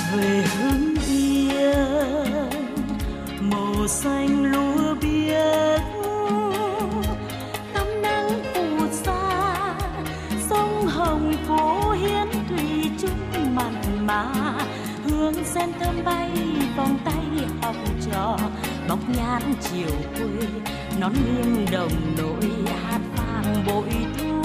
về Hưng Yên, màu xanh lúa biếc, tắm nắng phù sa, sông Hồng phố hiến thủy chung mặn mà, hương sen thơm bay vòng tay học trò, bọc nhãn chiều quê nón nghiêng đồng nỗi hát vang bội thu.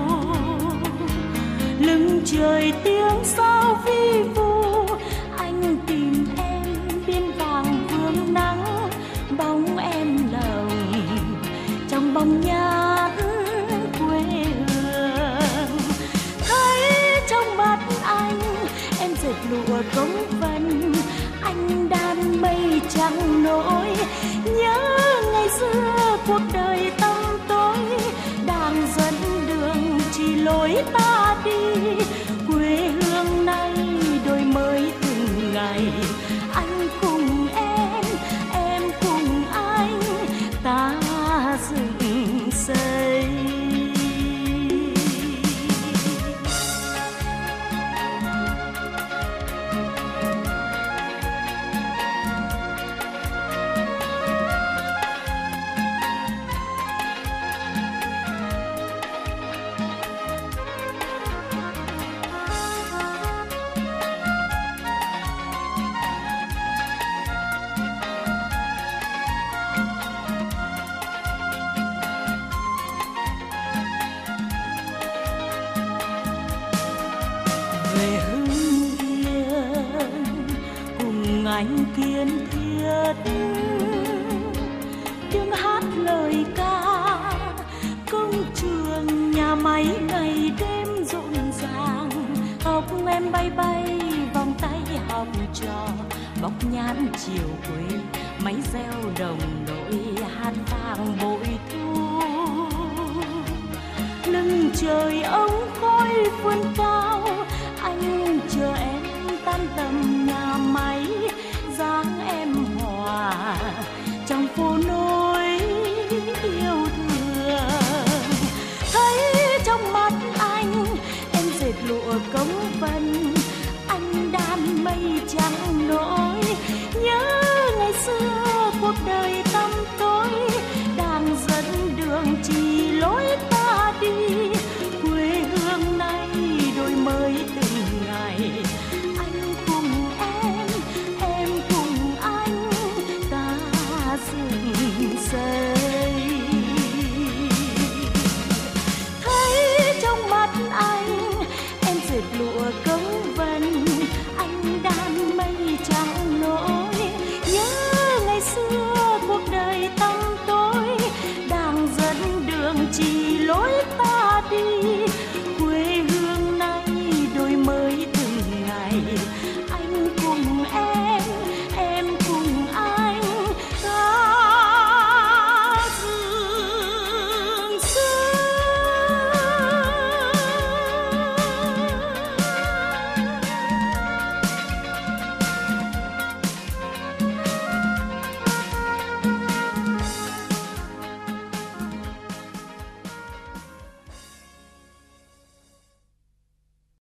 Lưng trời tiếng sao vi vu, anh tìm em biên vàng vương nắng, bóng em lồng trong bóng nhát quê hương. Thấy trong mắt anh em dệt lụa cống vân, anh đan mây trắng nỗi, nhớ ngày xưa cuộc đời tăm tối, đang dẫn đường chỉ lối ta đi. Quê hương nay đổi mới từng ngày, anh cùng em cùng anh, ta dựng xây. Về Hưng Yên cùng anh kiên thiết, tiếng hát lời ca, công trường nhà máy ngày đêm rộn ràng, học em bay bay vòng tay học trò, bọc nhãn chiều quê máy reo đồng nỗi hát vang bội thu. Lưng trời ống khói vươn cao,